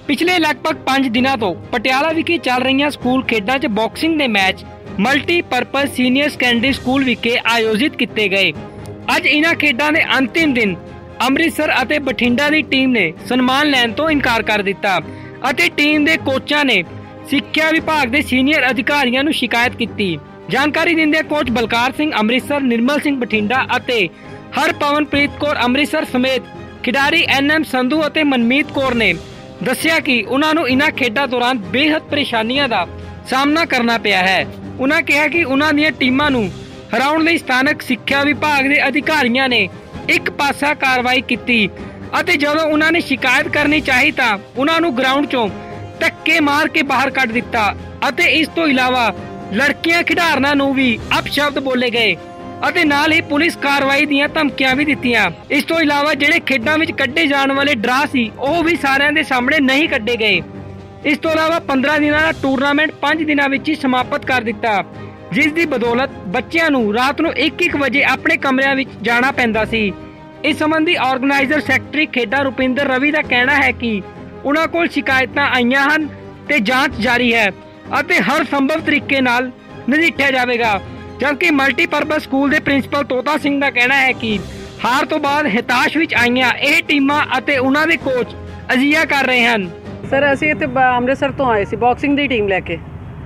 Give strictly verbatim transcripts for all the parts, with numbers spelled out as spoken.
पिछले लगभग पांच दिनों तो पटियाला विखे चल रही स्कूल खेडों च बॉक्सिंग के match multipurpose senior secondary school विखे आयोजित किए गए। अज इन्हां खेडों के अंतिम दिन अमृतसर और बठिंडा की टीम ने सन्मान लैन तो इनकार कर दिता और टीम के कोचां ने सिक्ख्या विभाग के सीनियर अधिकारियों को शिकायत की। जानकारी दिंदे कोच बलकार सिंह अमृतसर, निर्मल सिंह बठिंडा और हरपवनप्रीत कौर अमृतसर समेत खिडारी एन एम संधू और मनमीत कौर ने दस्सिया कि उन्होंने इन्हां खेडों दौरान बेहद परेशानियों का सामना करना पिया है। उन्होंने कहा कि उन्होंने ਦੀਆਂ ਟੀਮਾਂ ਨੂੰ ਹਰਾਉਣ ਲਈ ਸਥਾਨਕ ਸਿੱਖਿਆ ਵਿਭਾਗ ਦੇ ਅਧਿਕਾਰੀਆਂ ਨੇ ਇੱਕ ਪਾਸਾ ਕਾਰਵਾਈ ਕੀਤੀ ਅਤੇ ਜਦੋਂ ਉਹਨਾਂ ਨੇ ਸ਼ਿਕਾਇਤ ਕਰਨੀ ਚਾਹੀ ਤਾਂ ਉਹਨਾਂ ਨੂੰ ਗਰਾਊਂਡ ਚੋਂ ਧੱਕੇ ਮਾਰ ਕੇ ਬਾਹਰ ਕੱਢ ਦਿੱਤਾ ਅਤੇ ਇਸ ਤੋਂ ਇਲਾਵਾ ਲੜਕੀਆਂ ਖਿਡਾਰਨਾਂ ਨੂੰ ਵੀ ਅਪਸ਼ਬਦ ਬੋਲੇ ਗਏ ਅਤੇ ਨਾਲ ਹੀ ਪੁਲਿਸ ਕਾਰਵਾਈ ਦੀਆਂ ਧਮਕੀਆਂ ਵੀ ਦਿੱਤੀਆਂ। ਇਸ ਤੋਂ ਇਲਾਵਾ ਜਿਹੜੇ ਖੇਡਾਂ ਵਿੱਚ ਕੱਢੇ ਜਾਣ ਵਾਲੇ ਡਰਾ ਸੀ ਉਹ ਵੀ ਸਾਰਿਆਂ ਦੇ ਸਾਹਮਣੇ ਨਹੀਂ ਕੱਢੇ ਗਏ। ਇਸ ਤੋਂ ਇਲਾਵਾ ਪੰਦਰਾਂ ਦਿਨਾਂ ਦਾ ਟੂਰਨਾਮੈਂਟ ਪੰਜ ਦਿਨਾਂ ਵਿੱਚ ਹੀ ਸਮਾਪਤ ਕਰ ਦਿੱਤਾ, ਜਿਸ ਦੀ ਬਦੌਲਤ ਬੱਚਿਆਂ ਨੂੰ ਰਾਤ ਨੂੰ ਇੱਕ ਇੱਕ ਵਜੇ ਆਪਣੇ ਕਮਰਿਆਂ ਵਿੱਚ ਜਾਣਾ ਪੈਂਦਾ ਸੀ। ਇਸ ਸੰਬੰਧੀ ਆਰਗੇਨਾਈਜ਼ਰ ਸੈਕਟਰੀ ਖੇਡਾਂ ਰੁਪਿੰਦਰ ਰਵੀ ਦਾ ਕਹਿਣਾ ਹੈ ਕਿ ਉਹਨਾਂ ਕੋਲ ਸ਼ਿਕਾਇਤਾਂ ਆਈਆਂ ਹਨ ਤੇ ਜਾਂਚ ਜਾਰੀ ਹੈ ਅਤੇ ਹਰ ਸੰਭਵ ਤਰੀਕੇ ਨਾਲ ਨਜਿੱਠਿਆ ਜਾਵੇਗਾ। जबकि मल्टीपर्पज स्कूल के प्रिंसीपल तोता सिंह का कहना है कि हार तो बाद हिताश विच आईयां ਇਹ ਟੀਮਾਂ ਅਤੇ ਉਹਨਾਂ ਦੇ ਕੋਚ ਅਜਿਹਾ ਕਰ ਰਹੇ ਹਨ। सर ਅਸੀਂ ਇੱਥੇ ਅੰਮ੍ਰਿਤਸਰ ਤੋਂ ਆਏ ਸੀ ਬਾਕਸਿੰਗ ਦੀ ਟੀਮ ਲੈ ਕੇ।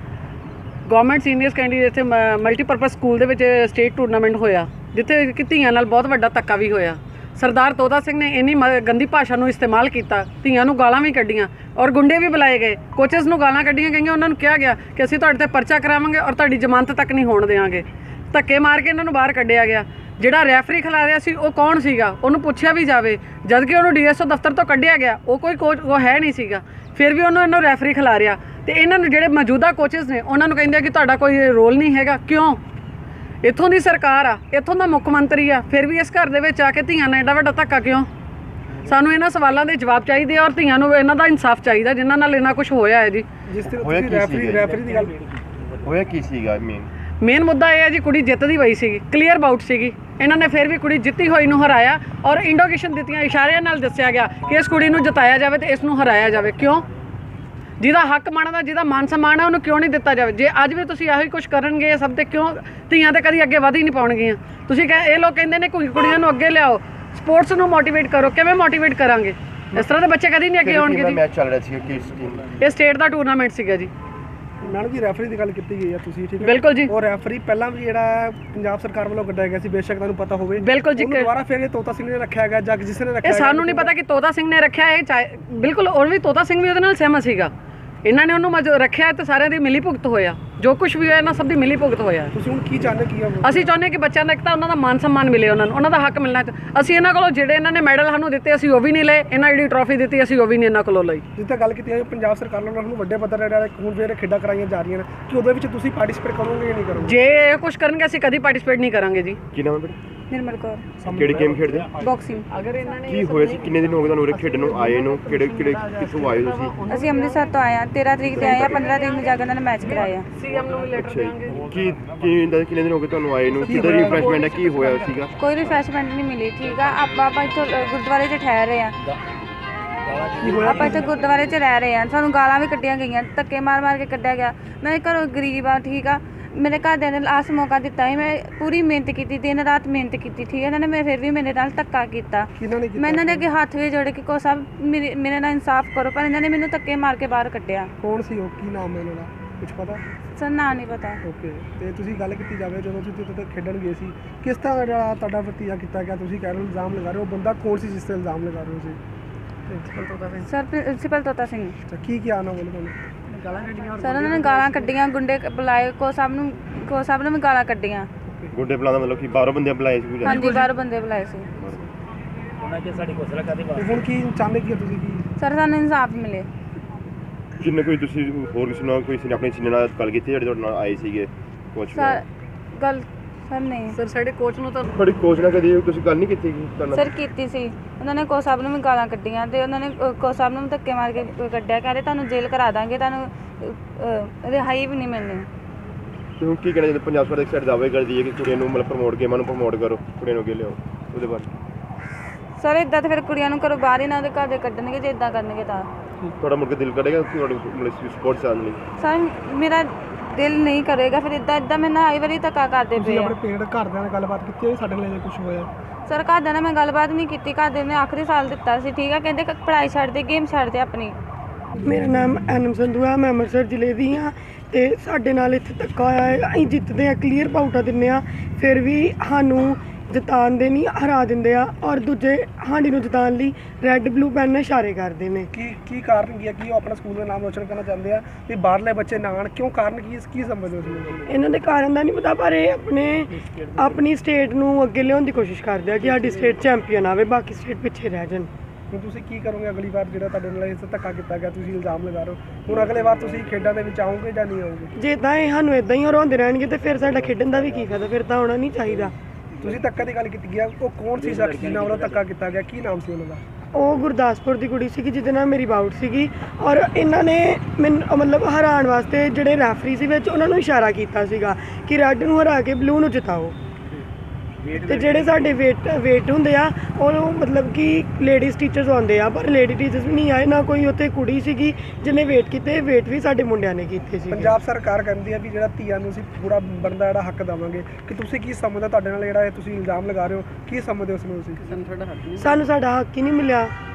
ਗਵਰਨਮੈਂਟ ਸੀਨੀਅਰ ਸੈਕੰਡਰੀ ਇੱਥੇ ਮਲਟੀਪਰਪਜ਼ ਸਕੂਲ ਦੇ ਵਿੱਚ ਸਟੇਟ ਟੂਰਨਾਮੈਂਟ ਹੋਇਆ, ਜਿੱਥੇ ਕਿ ਧੀਆਂ ਨਾਲ ਬਹੁਤ ਵੱਡਾ ਧੱਕਾ ਵੀ ਹੋਇਆ। ਸਰਦਾਰ ਤੋਤਾ ਸਿੰਘ ਨੇ ਇੰਨੀ ਗੰਦੀ ਭਾਸ਼ਾ ਨੂੰ ਇਸਤੇਮਾਲ ਕੀਤਾ, ਧੀਆਂ ਨੂੰ ਗਾਲਾਂ ਵੀ ਕੱਢੀਆਂ ਔਰ ਗੁੰਡੇ ਵੀ ਬੁਲਾਏ ਗਏ, ਕੋਚਸ ਨੂੰ ਗਾਲਾਂ ਕੱਢੀਆਂ ਗਈਆਂ। ਉਹਨਾਂ ਨੂੰ ਕਿਹਾ ਗਿਆ ਕਿ ਅਸੀਂ ਤੁਹਾਡੇ ਤੇ ਪਰਚਾ ਕਰਾਵਾਂਗੇ ਔਰ ਤੁਹਾਡੀ ਜ਼ਮਾਨਤ ਤੱਕ ਨਹੀਂ ਹੋਣ ਦੇਵਾਂਗੇ। ਧੱਕੇ ਮਾਰ ਕੇ ਇਹਨਾਂ ਨੂੰ ਬਾਹਰ ਕੱਢਿਆ ਗਿਆ। ਜਿਹੜਾ ਰੈਫਰੀ ਖਿਲਾ ਰਿਹਾ ਸੀ ਉਹ ਕੌਣ ਸੀਗਾ, ਉਹਨੂੰ ਪੁੱਛਿਆ ਵੀ ਜਾਵੇ, ਜਦ ਕਿ ਉਹਨੂੰ ਡੀ ਐਸ ਓ ਦਫ਼ਤਰ ਤੋਂ ਕੱਢਿਆ ਗਿਆ। ਉਹ ਕੋਈ ਕੋਚ ਉਹ ਹੈ ਨਹੀਂ ਸੀਗਾ, ਫਿਰ ਵੀ ਉਹਨੂੰ ਇਹਨੂੰ ਰੈਫਰੀ ਖਿਲਾ ਰਿਹਾ। ਤੇ ਇਹਨਾਂ ਨੂੰ ਜਿਹੜੇ ਮੌਜੂਦਾ ਕੋਚਸ ਨੇ ਉਹਨਾਂ ਨੂੰ ਕਹਿੰਦੇ ਕਿ ਤੁਹਾਡਾ ਕੋਈ ਰੋਲ ਨਹੀਂ ਹੈਗਾ। ਕਿਉਂ? ਇੱਥੋਂ ਦੀ ਸਰਕਾਰ ਆ, ਇੱਥੋਂ ਦਾ ਮੁੱਖ ਮੰਤਰੀ ਆ, ਫਿਰ ਵੀ ਇਸ ਘਰ ਦੇ ਵਿੱਚ ਆ ਕੇ ਧੀਆਂ ਨਾਲ ਐਡਾ ਵੱਡਾ ਧੱਕਾ ਕਿਉਂ? ਸਾਨੂੰ ਇਹਨਾਂ ਸਵਾਲਾਂ ਦੇ ਜਵਾਬ ਚਾਹੀਦੇ ਔਰ ਧੀਆਂ ਨੂੰ ਇਹਨਾਂ ਦਾ ਇਨਸਾਫ ਚਾਹੀਦਾ ਜਿਨ੍ਹਾਂ ਨਾਲ ਇਹਨਾਂ ਕੁਝ ਹੋਇਆ ਹੈ ਜੀ। ਜਿਸ ਤੇ ਰੈਫਰੀ ਰੈਫਰੀ ਦੀ ਗੱਲ ਹੋਇਆ ਕੀ ਸੀਗਾ ਮੇਨ ਮੇਨ ਮੁੱਦਾ ਇਹ ਹੈ ਜੀ, ਕੁੜੀ ਜਿੱਤਦੀ ਪਈ ਸੀਗੀ, ਕਲੀਅਰ ਬਾਊਟ ਸੀਗੀ। ਇਹਨਾਂ ਨੇ ਫਿਰ ਵੀ ਕੁੜੀ ਜਿੱਤੀ ਹੋਈ ਨੂੰ ਹਰਾਇਆ ਔਰ ਇੰਡੋਕੇਸ਼ਨ ਦਿੱਤੀਆਂ, ਇਸ਼ਾਰਿਆਂ ਨਾਲ ਦੱਸਿਆ ਗਿਆ ਕਿ ਇਸ ਕੁੜੀ ਨੂੰ ਜਿਤਾਇਆ ਜਾਵੇ ਤੇ ਇਸ ਨੂੰ ਹਰਾਇਆ ਜਾਵੇ। ਕਿਉਂ? ਜਿਹਦਾ ਹੱਕ ਬਣਦਾ, ਜਿਹਦਾ ਮਾਨ ਸਨਮਾਨ ਹੈ, ਉਹਨੂੰ ਕਿਉਂ ਨਹੀਂ ਦਿੱਤਾ ਜਾਵੇ? ਜੇ ਅੱਜ ਵੀ ਤੁਸੀਂ ਇਹੋ ਹੀ ਕੁਛ ਕਰਨਗੇ ਸਭ ਤੇ ਕਿਉਂ ਧੀਆਂ ਤੇ ਕਦੀ ਅੱਗੇ ਵਧ ਹੀ ਨਹੀਂ ਪਾਉਣਗੀਆਂ। ਤੁਸੀਂ ਕਹੇ ਇਹ ਲੋਕ ਕਹਿੰਦੇ ਨੇ ਕੁੜੀਆਂ ਨੂੰ ਅੱਗੇ ਲਿਆਓ, ਸਪੋਰਟਸ ਨੂੰ ਮੋਟੀਵੇਟ ਕਰੋ। ਕਿਵੇਂ ਮੋਟੀਵੇਟ ਕਰਾਂਗੇ? ਇਸ ਤਰ੍ਹਾਂ ਦੇ ਬੱਚੇ ਕਦੀ ਨਹੀਂ ਅੱਗੇ ਆਉਣਗੇ ਜੀ। ਮੈਚ ਚੱਲ ਰਿਹਾ ਸੀ ਕਿਸ ਟੀਮ ਦਾ? ਇਹ ਸਟੇਟ ਦਾ ਟੂਰਨਾਮੈਂਟ ਸੀਗਾ ਜੀ। ਮੈਡਮ ਜੀ ਰੈਫਰੀ ਦੀ ਗੱਲ ਕੀਤੀ ਗਈ ਆ ਤੁਸੀਂ, ਠੀਕ ਹੈ? ਬਿਲਕੁਲ ਜੀ। ਉਹ ਰੈਫਰੀ ਪਹਿਲਾਂ ਵੀ ਜਿਹੜਾ ਪੰਜਾਬ ਸਰਕਾਰ ਵੱਲੋਂ ਕੱਢਿਆ ਗਿਆ ਸੀ, ਬੇਸ਼ੱਕ ਤੁਹਾਨੂੰ ਪਤਾ ਹੋਵੇ। ਬਿਲਕੁਲ ਜੀ। ਦੁਬਾਰਾ ਫਿਰ ਇਹ ਤੋਤਾ ਸਿੰਘ ਨੇ ਰੱਖਿਆ ਗਿਆ ਜਾਂ ਜਿਸ ਨੇ ਰੱਖਿਆ, ਇਹ ਸਾਨੂੰ ਨਹੀਂ ਪਤਾ ਕਿ ਤੋਤਾ ਸਿੰਘ ਨੇ ਰੱਖਿਆ ਇਹ ਚਾਹੇ ਬਿਲਕੁਲ, ਔਰ ਵੀ ਤੋਤਾ ਸਿੰਘ ਵੀ ਉਹਦੇ ਨਾਲ ਸਹਿਮਤ ਸੀਗਾ। ਇਹਨਾਂ ਨੇ ਉਹਨੂੰ ਰੱਖਿਆ ਤੇ ਸਾਰਿਆਂ ਦੀ ਮਿਲੀ ਭੁਗਤ ਹੋਇਆ, ਜੋ ਕੁਝ ਵੀ ਹੋਇਆ ਇਹਨਾਂ ਸਭ ਦੀ ਮਿਲੀ ਭੁਗਤ ਹੋਇਆ। ਤੁਸੀਂ ਹੁਣ ਕੀ ਚਾਹੁੰਦੇ ਕੀ ਆ? ਅਸੀਂ ਚਾਹੁੰਦੇ ਕਿ ਬੱਚਿਆਂ ਦਾ ਇੱਕ ਤਾਂ ਉਹਨਾਂ ਦਾ ਮਾਨ ਸਨਮਾਨ ਮਿਲੇ, ਉਹਨਾਂ ਨੂੰ ਉਹਨਾਂ ਦਾ ਹੱਕ ਮਿਲਣਾ। ਅਸੀਂ ਇਹਨਾਂ ਕੋਲੋਂ ਜਿਹੜੇ ਇਹਨਾਂ ਨੇ ਮੈਡਲ ਸਾਨੂੰ ਦਿੱਤੇ ਅਸੀਂ ਉਹ ਵੀ ਨਹੀਂ ਲਏ, ਇਹਨਾਂ ਜਿਹੜੀ ਟਰੋਫੀ ਦਿੱਤੀ ਅਸੀਂ ਉਹ ਵੀ ਨਹੀਂ ਇਹਨਾਂ ਕੋਲੋਂ ਲਈ। ਜਿੱਥੇ ਗੱਲ ਕੀਤੀ ਹੈ ਪੰਜਾਬ ਸਰਕਾਰ ਵੱਲੋਂ ਨੂੰ ਵੱਡੇ ਪੱਧਰ ਤੇ ਹੁਣ ਫਿਰ ਖੇਡਾਂ ਕਰਾਈਆਂ ਜਾ ਰਹੀਆਂ ਨੇ, ਕਿ ਉਹਦੇ ਵਿੱਚ ਤੁਸੀਂ ਪਾਰਟਿਸਿਪੇਟ ਕਰੋਗੇ ਜਾਂ ਨਹੀਂ ਕਰੋਗੇ? ਜੇ ਇਹ ਕੁਝ ਕਰਨਗੇ ਅਸੀਂ ਕਦੀ ਪਾਰਟਿਸਿਪੇਟ ਨਹੀਂ ਕਰਾਂਗੇ ਜੀ। ਕੀ ਨਾਮ ਹੈ ਬੇਟਾ? निर्मल कौर। ਕਿਹੜੀ ਗੇਮ ਖੇਡਦੇ? बॉक्सिंग। ਅਗਰ ਇਹਨਾਂ ਨੇ ਕੀ ਹੋਇਆ ਸੀ? ਕਿੰਨੇ ਦਿਨ ਹੋ ਗਏ ਤੁਹਾਨੂੰ ਉਰੇ ਖੇਡਣ ਨੂੰ ਆਏ ਨੂੰ? ਕਿਹੜੇ ਕਿਹੜੇ ਕਿੱਥੋਂ ਆਏ ਤੁਸੀਂ? ਅਸੀਂ ਅੰਮ੍ਰਿਤਸਰ ਤੋਂ ਆਏ ਹਾਂ, तेरह ਤਰੀਕ ਤੇ ਆਏ ਹਾਂ, पंद्रह ਤਰੀਕ ਨੂੰ ਜਾ ਕੇ ਉਹਨਾਂ ਨੇ ਮੈਚ ਕਰਾਇਆ। ਸੀਐਮ ਨੂੰ ਵੀ ਲੈਟਰ ਦੇਵਾਂਗੇ। ਕੀ ਕੀ ਕਿੰਨੇ ਦਿਨ ਹੋ ਗਏ ਤੁਹਾਨੂੰ ਆਏ ਨੂੰ? ਕਿੱਦਾਂ ਰਿਫਰੈਸ਼ਮੈਂਟ ਹੈ? ਕੀ ਹੋਇਆ ਸੀਗਾ? ਕੋਈ ਰਿਫਰੈਸ਼ਮੈਂਟ ਨਹੀਂ ਮਿਲੀ। ਠੀਕ ਆ, ਆਪਾਂ ਆਪਾਂ ਇੱਥੋਂ ਗੁਰਦੁਆਰੇ 'ਚ ਠਹਿਰ ਰਹੇ ਹਾਂ, ਆਪਾਂ ਇੱਥੇ ਗੁਰਦੁਆਰੇ 'ਚ ਰਹਿ ਰਹੇ ਹਾਂ। ਸਾਨੂੰ ਗਾਲਾਂ ਵੀ ਕੱਢੀਆਂ ਗਈਆਂ, ਧੱਕੇ ਮਾਰ ਮਾਰ ਕੇ ਕੱਢਿਆ ਗਿਆ। ਮੈਂ ਘਰੋਂ ਗਰੀਬ ਆ, ਠੀਕ ਆ। ਮੇਰੇ ਘਰਦਿਆਂ ਨੇ ਲਾਸਟ ਮੌਕਾ ਦਿੱਤਾ ਸੀ, ਮੈਂ ਪੂਰੀ ਮਿਹਨਤ ਕੀਤੀ, ਦਿਨ ਰਾਤ ਮਿਹਨਤ ਕੀਤੀ, ਠੀਕ ਹੈ। ਇਹਨਾਂ ਨੇ ਮੈਂ ਫਿਰ ਵੀ ਮੇਰੇ ਨਾਲ ਧੱਕਾ ਕੀਤਾ। ਮੈਂ ਇਹਨਾਂ ਦੇ ਅੱਗੇ ਹੱਥ ਵੀ ਜੋੜੇ ਕਿ ਕੋ ਸਭ ਮੇਰੇ ਮੇਰੇ ਨਾਲ ਇਨਸਾਫ ਕਰੋ, ਪਰ ਇਹਨਾਂ ਨੇ ਮੈਨੂੰ ਧੱਕੇ ਮਾਰ ਕੇ ਬਾਹਰ ਕੱਢਿਆ। ਕੌਣ ਸੀ ਉਹ? ਕੀ ਨਾਮ ਹੈ ਉਹਨਾਂ ਦਾ? ਕੁਝ ਪਤਾ? ਸਰ ਨਾਂ ਨਹੀਂ ਪਤਾ। ਓਕੇ। ਤੇ ਤੁਸੀਂ ਗੱਲ ਕੀਤੀ ਜਾਵੇ ਜਦੋਂ ਤੁਸੀਂ ਉੱਥੇ ਖੇਡਣ ਗਏ ਸੀ, ਕਿਸ ਤਰ੍ਹਾਂ ਜਿਹੜਾ ਤੁਹਾਡਾ ਵਰਤੀਆ ਕੀਤਾ ਗਿਆ? ਤੁਸੀਂ ਕਹਿ ਰਹੇ ਹੋ ਇਲਜ਼ਾਮ ਲਗਾ ਰਹੇ ਹੋ, ਬੰਦਾ ਕੌਣ ਸੀ ਜਿਸ ਤੇ ਇਲਜ਼ਾਮ ਲਗਾ ਰਹੇ ਹੋ ਸੀ? Principal Tota Singh. Sir principal Tota Singh. ਅੱਛਾ, ਕੀ ਕੀ ਆਣਾ ਬੋਲੇ ਤੁਹਾਨੂੰ? ਗਾਲਾਂ ਕੱਢੀਆਂ ਸਰ ਉਹਨਾਂ ਨੇ ਗਾਲਾਂ ਕੱਢੀਆਂ, ਗੁੰਡੇ ਬੁਲਾਏ, ਕੋ ਸਭ ਨੂੰ ਕੋ ਸਭ ਨੂੰ ਵੀ ਗਾਲਾਂ ਕੱਢੀਆਂ। ਗੁੰਡੇ ਬੁਲਾਉਂਦਾ ਮਤਲਬ ਕਿ ਬਾਹਰੋਂ ਬੰਦੇ ਬੁਲਾਏ ਸੀ? ਹਾਂਜੀ, ਬਾਹਰੋਂ ਬੰਦੇ ਬੁਲਾਏ ਸੀ। ਤੇ ਹੁਣ ਕੀ ਚਾਹੁੰਦੇ ਕੀ ਤੁਸੀਂ? ਕੀ ਸਰ ਸਾਨੂੰ ਇਨਸਾਫ ਮਿਲੇ। ਜਿੰਨੇ ਕੋਈ ਤੁਸੀਂ ਹੋਰ ਕਿਸੇ ਨਾਲ ਕੋਈ ਸੀ ਆਪਣੇ ਸੀਨੀਅਰ ਨਾਲ ਗੱਲ ਕੀਤੀ ਜਿਹੜੇ ਤੁਹਾਡੇ ਨਾਲ ਆਏ ਸੀਗੇ ਕੋਚ? ਸਰ ਗੱਲ ਸਰ ਨਹੀਂ ਸਰ ਸਾਡੇ ਕੋਚ ਨੂੰ ਤਾਂ ਤੁਹਾਡੀ ਕੋਚ ਨਾਲ ਕਦੀ ਤੁਸੀਂ ਗੱਲ ਨਹੀਂ ਕੀਤੀ? ਸਰ ਕੀਤੀ ਸੀ, ਉਹਨਾਂ ਨੇ ਕੋ ਸਾਹਿਬ ਨੂੰ ਵੀ ਗਾਲਾਂ ਕੱਢੀਆਂ ਤੇ ਉਹਨਾਂ ਨੇ ਕੋ ਸਾਹਿਬ ਨੂੰ ਧੱਕੇ ਮਾਰ ਕੇ ਕੱਢਿਆ, ਕਹਿੰਦੇ ਤੁਹਾਨੂੰ ਜੇਲ੍ਹ ਕਰਾ ਦਾਂਗੇ, ਤੁਹਾਨੂੰ ਰਿਹਾਈ ਵੀ ਨਹੀਂ ਮਿਲਣੀ। ਤੇ ਹੁਣ ਕੀ ਕਹਿਣਾ ਚਾਹੁੰਦੇ? ਪੰਜਾਬ ਸਰਕਾਰ ਇੱਕ ਸਾਈਡ ਦਾਅਵੇ ਕਰਦੀ ਹੈ ਕਿ ਕੁੜੀਆਂ ਨੂੰ ਮਤਲਬ ਪ੍ਰਮੋਟ ਗੇਮਾਂ ਨੂੰ ਪ੍ਰਮੋਟ ਕਰੋ, ਕੁੜੀਆਂ ਨੂੰ ਅੱਗੇ ਲਿਆਓ, ਉਹਦੇ ਬਾਰੇ? ਸਰ ਇੱਦਾਂ ਤਾਂ ਫਿਰ ਕੁੜੀਆਂ ਨੂੰ ਘਰੋਂ ਬਾਹਰ ਹੀ ਨਾ ਉਹਦੇ ਘਰ ਦੇ ਕੱਢਣਗੇ ਜੇ ਇੱਦਾਂ ਕਰਨਗੇ ਤਾਂ। ਤੁਹਾਡਾ ਮੁੜ ਕੇ ਦਿਲ ਕਰੇਗਾ ਤੁਹਾਡੇ ਮਤਲਬ ਸਪੋਰਟਸ ਆਉਣ ਲਈ? ਸਰ ਮੇਰਾ ਦਿਲ ਨਹੀਂ ਕਰੇਗਾ ਫਿਰ ਇਦਾਂ ਇਦਾਂ ਮੈਂ ਨਾ ਆਈ ਵਾਰੀ ਧੱਕਾ ਕਰਦੇ ਤੁਸੀਂ ਪਏ ਆ। ਆਪਣੇ ਪੇਰੈਂਟ ਘਰਦਿਆਂ ਨਾਲ ਗੱਲਬਾਤ ਕੀਤੀ ਹੈ ਸਾਡੇ ਨਾਲ ਜੇ ਕੁਝ ਹੋਇਆ? ਸਰ ਘਰਦਿਆਂ ਨਾਲ ਮੈਂ ਗੱਲਬਾਤ ਨਹੀਂ ਕੀਤੀ, ਘਰਦਿਆਂ ਨੇ ਆਖਰੀ ਸਾਲ ਦਿੱਤਾ ਸੀ ਠੀਕ ਆ, ਕਹਿੰਦੇ ਕ- ਪੜ੍ਹਾਈ ਛੱਡ ਦੇ ਗੇਮ ਛੱਡ ਦੇ ਆਪਣੀ। ਮੇਰਾ ਨਾਮ ਐਨਮ ਸੰਧੂ ਹੈ, ਮੈਂ ਅੰਮ੍ਰਿਤਸਰ ਜ਼ਿਲ੍ਹੇ ਦੀ ਹਾਂ ਤੇ ਸਾਡੇ ਨਾਲ ਇੱਥੇ ਧੱਕਾ ਹੋਇਆ ਹੈ। ਅਸੀਂ ਜਿੱਤਦੇ ਆ, ਕਲੀਅਰ ਪਾਊਟਾ ਦਿੰਦੇ ਆ, ਫਿਰ ਵੀ ਸਾਨੂੰ ਜਿਤਾਉਂਦੇ ਨਹੀਂ, ਹਰਾ ਦਿੰਦੇ ਆ ਔਰ ਦੂਜੇ ਹਾਂਡੀ ਨੂੰ ਜਿਤਾਉਣ ਲਈ ਰੈੱਡ ਬਲੂ ਪੈਨ ਨਾਲ ਇਸ਼ਾਰੇ ਕਰਦੇ ਨੇ। ਕੀ ਕੀ ਕਾਰਨ ਕੀ ਹੈ ਕਿ ਉਹ ਆਪਣਾ ਸਕੂਲ ਦਾ ਨਾਮ ਰੋਸ਼ਨ ਕਰਨਾ ਚਾਹੁੰਦੇ ਆ ਵੀ ਬਾਹਰਲੇ ਬੱਚੇ ਨਾ ਆਉਣ? ਕਿਉਂ ਕਾਰਨ ਕੀ ਕੀ ਸਮਝਦੇ ਹੋ ਤੁਸੀਂ? ਇਹਨਾਂ ਦੇ ਕਾਰਨ ਦਾ ਨਹੀਂ ਪਤਾ, ਪਰ ਇਹ ਆਪਣੇ ਆਪਣੀ ਸਟੇਟ ਨੂੰ ਅੱਗੇ ਲਿਆਉਣ ਦੀ ਕੋਸ਼ਿਸ਼ ਕਰਦੇ ਆ ਕਿ ਸਾਡੀ ਸਟੇਟ ਚੈਂਪੀਅਨ ਆਵੇ, ਬਾਕੀ ਸਟੇਟ ਪਿੱਛੇ ਰਹਿ ਜਾਣ। ਹੁਣ ਤੁਸੀਂ ਕੀ ਕਰੋਗੇ ਅਗਲੀ ਵਾਰ ਜਿਹੜਾ ਤੁਹਾਡੇ ਨਾਲ ਇਸ ਧੱਕਾ ਕੀਤਾ ਗਿਆ, ਤੁਸੀਂ ਇਲਜ਼ਾਮ ਲਗਾ ਰਹੇ ਹੋ, ਹੁਣ ਅਗਲੇ ਵਾਰ ਤੁਸੀਂ ਖੇਡਾਂ ਦੇ ਵਿੱਚ ਆਓਗੇ ਜਾਂ ਨਹੀਂ ਆਓਗੇ? ਜੇ ਤਾਂ ਇਹ ਸਾਨੂੰ ਇਦਾਂ ਹੀ ਹਰਾਉਂਦੇ ਰਹਿਣਗੇ ਤੇ ਫਿਰ ਸਾਡਾ ਖੇਡਣ ਦਾ ਵੀ ਕੀ ਫਾਇਦਾ, ਫਿਰ ਤਾਂ ਆਉਣਾ ਨਹੀਂ ਚਾਹੀਦਾ। ਤੁਸੀਂ ਧੱਕਾ ਦੀ ਗੱਲ ਕੀਤੀ ਗਿਆ, ਉਹ ਕੌਣ ਸੀ ਸ਼ਖਸ ਜਿਹਨਾਂ ਵੱਲੋਂ ਧੱਕਾ ਕੀਤਾ ਗਿਆ, ਕੀ ਨਾਮ ਸੀ ਉਹਨਾਂ ਦਾ? ਉਹ ਗੁਰਦਾਸਪੁਰ ਦੀ ਕੁੜੀ ਸੀਗੀ ਜਿਹਦੇ ਨਾਲ ਮੇਰੀ ਬਾਊਟ ਸੀਗੀ ਔਰ ਇਹਨਾਂ ਨੇ ਮੈਨੂੰ ਮਤਲਬ ਹਰਾਉਣ ਵਾਸਤੇ ਜਿਹੜੇ ਰੈਫਰੀ ਸੀ ਵਿੱਚ ਉਹਨਾਂ ਨੂੰ ਇਸ਼ਾਰਾ ਕੀਤਾ ਸੀਗਾ ਕਿ ਰੈੱਡ ਨੂੰ ਹਰਾ ਕੇ ਬਲੂ ਨੂੰ ਜਿਤਾਓ। ਤੇ ਜਿਹੜੇ ਸਾਡੇ ਵੇਟ ਵੇਟ ਹੁੰਦੇ ਆ ਉਹ ਮਤਲਬ ਕਿ ਲੇਡੀਜ਼ ਟੀਚਰਸ ਆਉਂਦੇ ਆ, ਪਰ ਲੇਡੀ ਟੀਚਰਸ ਵੀ ਨਹੀਂ ਆਏ, ਨਾ ਕੋਈ ਉੱਥੇ ਕੁੜੀ ਸੀਗੀ ਜਿਹਨੇ ਵੇਟ ਕੀਤੇ, ਵੇਟ ਵੀ ਸਾਡੇ ਮੁੰਡਿਆਂ ਨੇ ਕੀਤੇ ਸੀ। ਪੰਜਾਬ ਸਰਕਾਰ ਕਹਿੰਦੀ ਆ ਵੀ ਜਿਹੜਾ ਧੀਆਂ ਨੂੰ ਅਸੀਂ ਪੂਰਾ ਬਣਦਾ ਜਿਹੜਾ ਹੱਕ ਦੇਵਾਂਗੇ, ਕਿ ਤੁਸੀਂ ਕੀ ਸਮਝਦੇ ਤੁਹਾਡੇ ਨਾਲ ਜਿਹੜਾ ਇਹ ਤੁਸੀਂ ਇਲਜ਼ਾਮ ਲਗਾ ਰਹੇ ਹੋ, ਕੀ ਸਮਝਦੇ ਹੋ ਉਸ ਨੂੰ ਤੁਸੀਂ? ਸਾਨੂੰ ਸਾਡਾ ਹੱਕ ਹੀ ਨਹੀਂ ਮਿਲਿਆ।